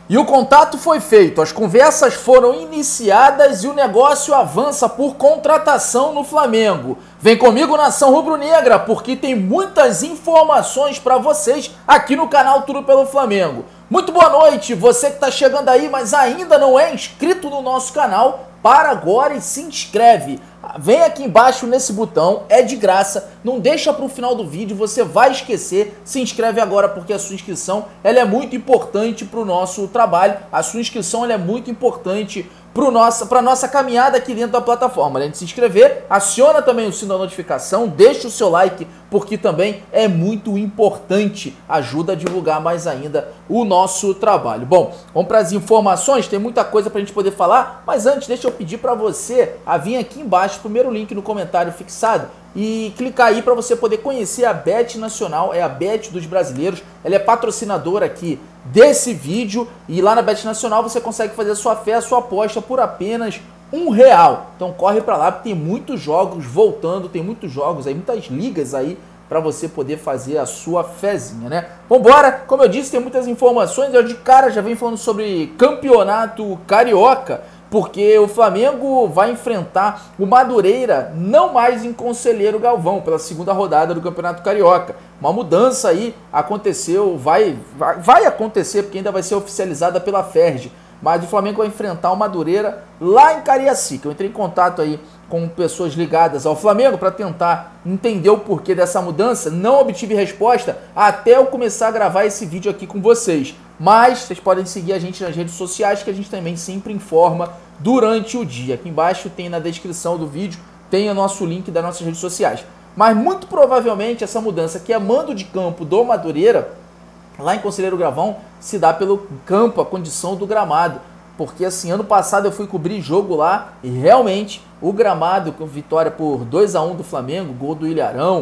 E o contato foi feito, as conversas foram iniciadas e o negócio avança por contratação no Flamengo. Vem comigo, nação rubro-negra, porque tem muitas informações para vocês aqui no canal Tudo pelo Flamengo. Muito boa noite, você que está chegando aí, mas ainda não é inscrito no nosso canal, para agora e se inscreve. Vem aqui embaixo nesse botão, é de graça, não deixa para o final do vídeo, você vai esquecer, se inscreve agora porque a sua inscrição ela é muito importante para o nosso trabalho, a sua inscrição ela é muito importante para a nossa caminhada aqui dentro da plataforma. Além de se inscrever, aciona também o sino da notificação, deixa o seu like, porque também é muito importante, ajuda a divulgar mais ainda o nosso trabalho. Bom, vamos para as informações, tem muita coisa para a gente poder falar, mas antes deixa eu pedir para você a vir aqui embaixo, primeiro link no comentário fixado, e clicar aí para você poder conhecer a Bet Nacional, é a Bet dos brasileiros, ela é patrocinadora aqui desse vídeo e lá na Bet Nacional você consegue fazer a sua fé, a sua aposta por apenas R$1. Então corre para lá porque tem muitos jogos voltando, tem muitos jogos aí, muitas ligas aí para você poder fazer a sua fezinha, né? Vambora, como eu disse, tem muitas informações, eu de cara já venho falando sobre campeonato carioca, porque o Flamengo vai enfrentar o Madureira, não mais em Conselheiro Galvão, pela segunda rodada do Campeonato Carioca. Uma mudança aí aconteceu, vai acontecer, porque ainda vai ser oficializada pela Ferj. Mas o Flamengo vai enfrentar o Madureira lá em Cariacica. Eu entrei em contato aí com pessoas ligadas ao Flamengo para tentar entender o porquê dessa mudança. Não obtive resposta até eu começar a gravar esse vídeo aqui com vocês. Mas vocês podem seguir a gente nas redes sociais, que a gente também sempre informa durante o dia. Aqui embaixo tem na descrição do vídeo, tem o nosso link das nossas redes sociais. Mas muito provavelmente essa mudança, que é mando de campo do Madureira, lá em Conselheiro Galvão, se dá pelo campo, a condição do gramado. Porque assim, ano passado eu fui cobrir jogo lá e realmente o gramado, com vitória por 2-1 do Flamengo, gol do Ilharão,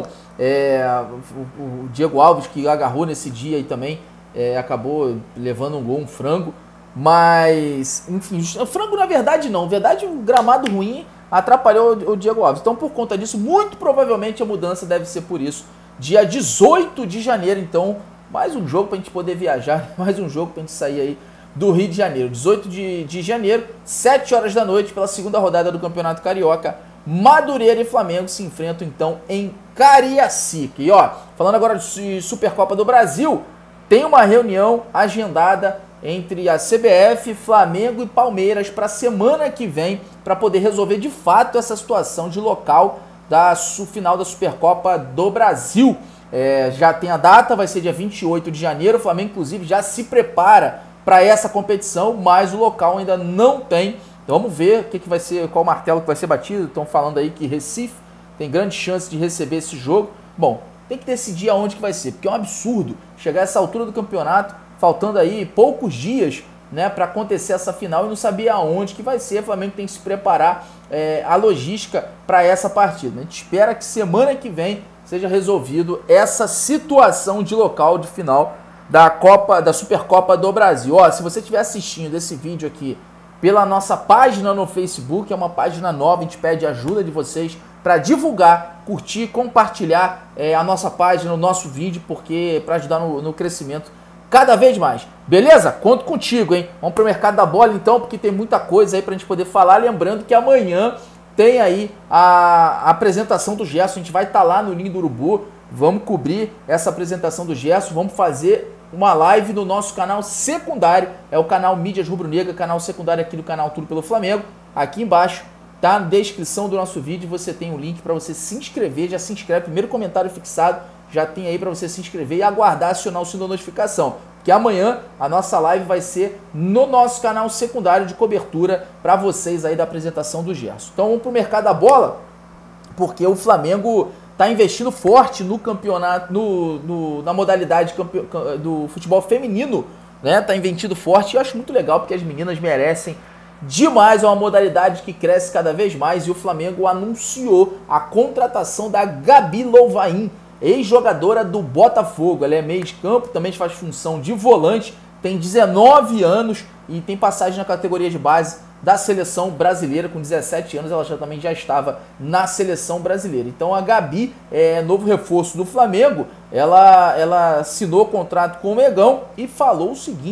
o Diego Alves que agarrou nesse dia aí também, acabou levando um gol, um frango. Mas, enfim, frango na verdade não, na verdade o gramado ruim atrapalhou o Diego Alves. Então por conta disso, muito provavelmente a mudança deve ser por isso. Dia 18 de janeiro, então, mais um jogo para a gente poder viajar, mais um jogo para a gente sair aí do Rio de Janeiro. 18 de janeiro, 7 horas da noite, pela segunda rodada do Campeonato Carioca, Madureira e Flamengo se enfrentam então em Cariacica. E ó, falando agora de Supercopa do Brasil, tem uma reunião agendada entre a CBF, Flamengo e Palmeiras para a semana que vem, para poder resolver de fato essa situação de local da final da Supercopa do Brasil. Já tem a data, vai ser dia 28 de janeiro, o Flamengo inclusive já se prepara para essa competição, mas o local ainda não tem. Então vamos ver o que vai ser, qual martelo que vai ser batido. Estão falando aí que Recife tem grande chance de receber esse jogo. Bom, tem que decidir aonde que vai ser, porque é um absurdo chegar a essa altura do campeonato, faltando aí poucos dias, né, para acontecer essa final e não saber aonde que vai ser. O Flamengo tem que se preparar a logística para essa partida. A gente espera que semana que vem seja resolvido essa situação de local de final da Supercopa do Brasil. Ó, se você estiver assistindo esse vídeo aqui pela nossa página no Facebook, é uma página nova, a gente pede ajuda de vocês para divulgar, curtir, compartilhar a nossa página, o nosso vídeo, porque para ajudar no crescimento cada vez mais. Beleza? Conto contigo, hein? Vamos pro mercado da bola então, porque tem muita coisa aí pra gente poder falar. Lembrando que amanhã tem aí a apresentação do Gerson. A gente vai estar lá no Ninho do Urubu. Vamos cobrir essa apresentação do Gerson. Vamos fazer uma live no nosso canal secundário. É o canal Mídias Rubro-Negra, canal secundário aqui do canal Tudo pelo Flamengo. Aqui embaixo tá na descrição do nosso vídeo. Você tem um link para você se inscrever. Já se inscreve, primeiro comentário fixado. Já tem aí para você se inscrever e aguardar acionar o sino da notificação. Porque amanhã a nossa live vai ser no nosso canal secundário de cobertura para vocês aí da apresentação do Gerson. Então vamos para o mercado da bola, porque o Flamengo está investindo forte no campeonato, na modalidade do futebol feminino, né? Está investindo forte e eu acho muito legal porque as meninas merecem demais, é uma modalidade que cresce cada vez mais e o Flamengo anunciou a contratação da Gabi Louvain, ex-jogadora do Botafogo. Ela é meio de campo, também faz função de volante, tem 19 anos e tem passagem na categoria de base da seleção brasileira. Com 17 anos ela também já estava na seleção brasileira. Então a Gabi é novo reforço do Flamengo. Ela assinou contrato com o Megão e falou o seguinte,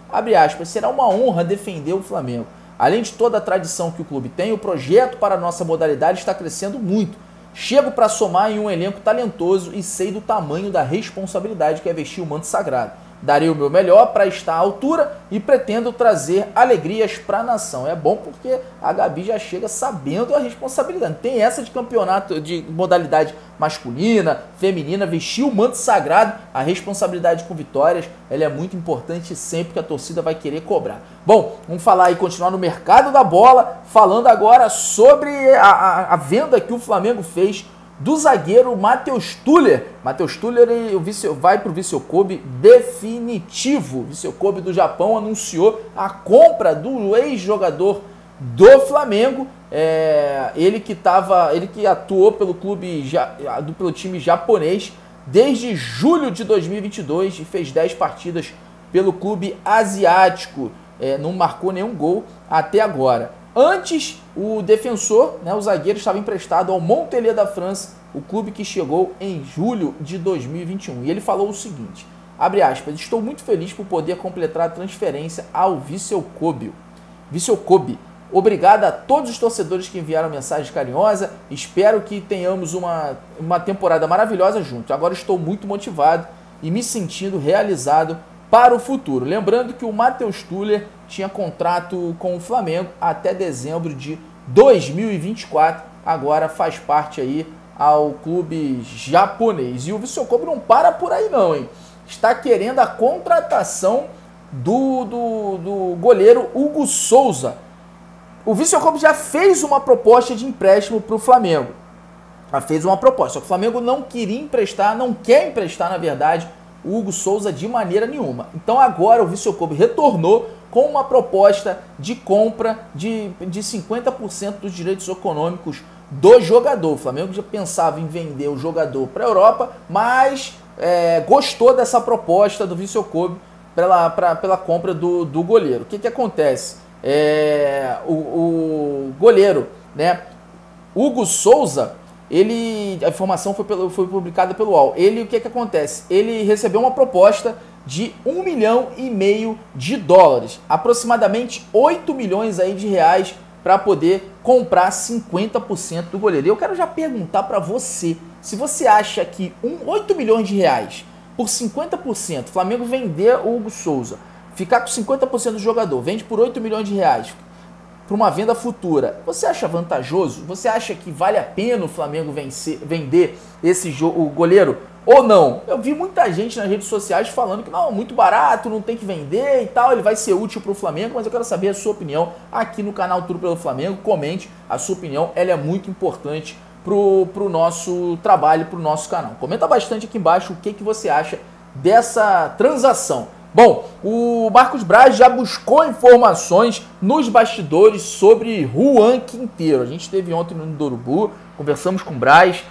abre aspas, será uma honra defender o Flamengo. Além de toda a tradição que o clube tem, o projeto para a nossa modalidade está crescendo muito. Chego para somar em um elenco talentoso e sei do tamanho da responsabilidade que é vestir o manto sagrado. Darei o meu melhor para estar à altura e pretendo trazer alegrias para a nação. É bom porque a Gabi já chega sabendo a responsabilidade. Tem essa de campeonato de modalidade masculina, feminina, vestir o manto sagrado, a responsabilidade com vitórias, ela é muito importante sempre que a torcida vai querer cobrar. Bom, vamos falar e continuar no mercado da bola, falando agora sobre a venda que o Flamengo fez do zagueiro Matheus Tuller. Matheus Tuller vai para o Vissel Kobe definitivo. O Vissel Kobe do Japão anunciou a compra do ex-jogador do Flamengo. Ele que atuou pelo time japonês desde julho de 2022 e fez 10 partidas pelo clube asiático. Não marcou nenhum gol até agora. Antes, o defensor, o zagueiro, estava emprestado ao Montpellier da França, o clube que chegou em julho de 2021. E ele falou o seguinte, abre aspas, estou muito feliz por poder completar a transferência ao Vissel Kobe. Vissel Kobe, obrigado a todos os torcedores que enviaram mensagem carinhosa, espero que tenhamos uma temporada maravilhosa juntos. Agora estou muito motivado e me sentindo realizado para o futuro. Lembrando que o Matheus Tuller tinha contrato com o Flamengo até dezembro de 2024, agora faz parte aí ao clube japonês. E o Vissel Kobe não para por aí não, hein? Está querendo a contratação do goleiro Hugo Souza. O Vissel Kobe já fez uma proposta de empréstimo para o Flamengo. Já fez uma proposta, só que o Flamengo não queria emprestar, não quer emprestar, na verdade, o Hugo Souza de maneira nenhuma. Então agora o Vissel Kobe retornou com uma proposta de compra de 50% dos direitos econômicos do jogador. O Flamengo já pensava em vender o jogador para a Europa, mas gostou dessa proposta do Vissel Kobe pela compra do goleiro. O que acontece? O goleiro, Hugo Souza, a informação foi publicada pelo UOL. O que acontece? Ele recebeu uma proposta de $1,5 milhão de dólares, aproximadamente 8 milhões aí de reais, para poder comprar 50% do goleiro. E eu quero já perguntar para você, se você acha que 8 milhões de reais por 50%, Flamengo vender o Hugo Souza, ficar com 50% do jogador, vende por 8 milhões de reais, para uma venda futura, você acha vantajoso? Você acha que vale a pena o Flamengo vender o goleiro ou não? Eu vi muita gente nas redes sociais falando que não, muito barato, não tem que vender e tal, ele vai ser útil para o Flamengo, mas eu quero saber a sua opinião aqui no canal Tudo pelo Flamengo. Comente a sua opinião, ela é muito importante pro nosso trabalho, pro nosso canal. Comenta bastante aqui embaixo o que você acha dessa transação. Bom, o Marcos Braz já buscou informações nos bastidores sobre Juan Quinteiro. A gente esteve ontem no Urubu, conversamos com o Braz,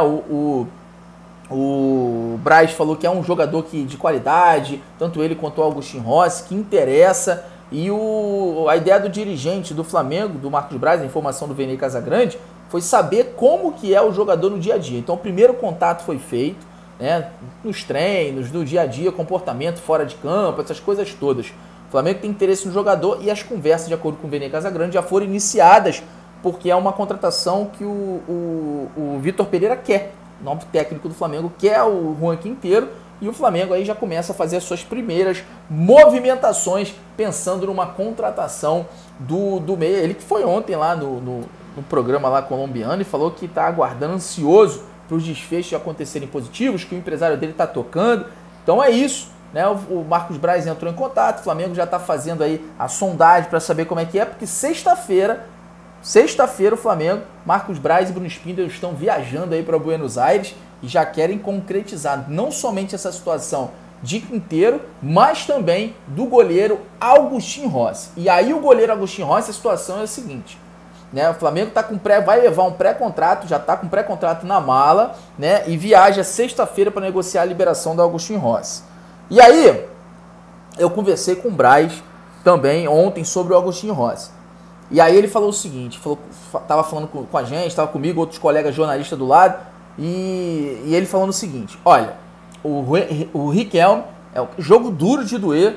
o Braz falou que é um jogador de qualidade, tanto ele quanto o Agustin Rossi, que interessa. E a ideia do dirigente do Flamengo, do Marcos Braz, a informação do Vene Casagrande, foi saber como que é o jogador no dia a dia. Então o primeiro contato foi feito, nos treinos, no dia a dia, comportamento fora de campo, essas coisas todas. O Flamengo tem interesse no jogador e as conversas, de acordo com o Vene Casagrande, já foram iniciadas, porque é uma contratação que o Vitor Pereira quer. O novo técnico do Flamengo quer o Juan Quinteiro, e o Flamengo aí já começa a fazer as suas primeiras movimentações, pensando numa contratação do meia. Ele que foi ontem lá no programa lá colombiano e falou que está aguardando, ansioso para os desfechos acontecerem positivos, que o empresário dele está tocando. Então é isso, o Marcos Braz entrou em contato, o Flamengo já está fazendo aí a sondagem para saber como é que é, porque sexta-feira o Flamengo, Marcos Braz e Bruno Spindler estão viajando aí para Buenos Aires e já querem concretizar não somente essa situação de Quinteiro, mas também do goleiro Agustin Rossi. E aí o goleiro Agustin Rossi, a situação é a seguinte, o Flamengo vai levar um pré-contrato, já está com pré-contrato na mala, e viaja sexta-feira para negociar a liberação do Agustin Rossi. E aí, eu conversei com o Braz também ontem sobre o Agustin Rossi. E aí ele falou o seguinte, estava falando com a gente, estava comigo, outros colegas jornalistas do lado, e ele falando o seguinte, olha, o Riquelme é um jogo duro de doer,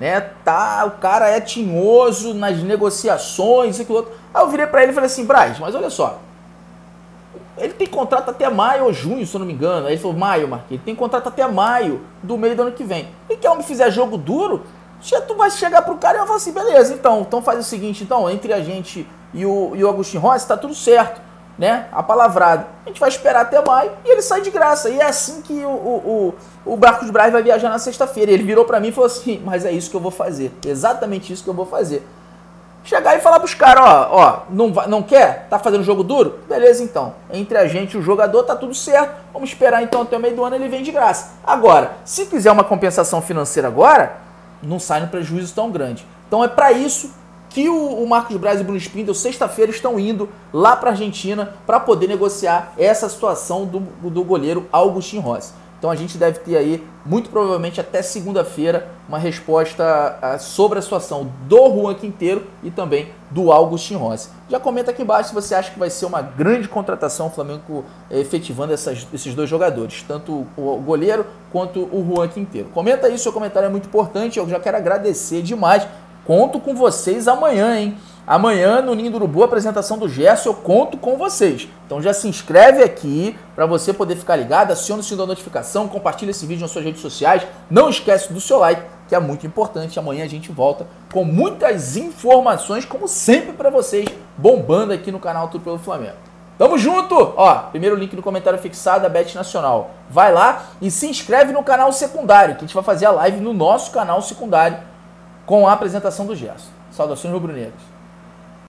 né? Tá, o cara é tinhoso nas negociações, aquilo outro. Aí eu virei pra ele e falei assim, Braz, mas olha só, ele tem contrato até maio ou junho, se eu não me engano. Aí ele falou, maio, Marquinhos, ele tem contrato até maio do meio do ano que vem. E que eu me fizer jogo duro, tu vai chegar pro cara e vai falar assim, beleza, então faz o seguinte, então, entre a gente e o Agostinho Rossi, tá tudo certo, né? Apalavrado. A gente vai esperar até maio e ele sai de graça. E é assim que o Marcos Braz vai viajar na sexta-feira. Ele virou pra mim e falou assim, mas é isso que eu vou fazer. Exatamente isso que eu vou fazer. Chegar e falar pros caras, ó, não quer? Tá fazendo jogo duro? Beleza, então. Entre a gente e o jogador tá tudo certo. Vamos esperar então até o meio do ano, ele vem de graça. Agora, se quiser uma compensação financeira agora, não sai no prejuízo tão grande. Então é para isso que o Marcos Braz e o Bruno Spindel, sexta-feira, estão indo lá para a Argentina para poder negociar essa situação do goleiro Agostinho Rossi. Então a gente deve ter aí, muito provavelmente até segunda-feira, uma resposta sobre a situação do Juan Quinteiro e também do Agostinho Rossi. Já comenta aqui embaixo se você acha que vai ser uma grande contratação o Flamengo efetivando esses dois jogadores, tanto o goleiro quanto o Juan Quinteiro. Comenta aí, seu comentário é muito importante, eu já quero agradecer demais. Conto com vocês amanhã, hein? Amanhã, no Ninho do Urubu, a apresentação do Gerson, eu conto com vocês. Então já se inscreve aqui para você poder ficar ligado, aciona o sininho da notificação, compartilha esse vídeo nas suas redes sociais. Não esquece do seu like, que é muito importante. Amanhã a gente volta com muitas informações, como sempre para vocês, bombando aqui no canal Tudo Pelo Flamengo. Tamo junto! Ó, primeiro link no comentário fixado da Bet Nacional. Vai lá e se inscreve no canal secundário, que a gente vai fazer a live no nosso canal secundário com a apresentação do Gerson. Saudações rubro-negras.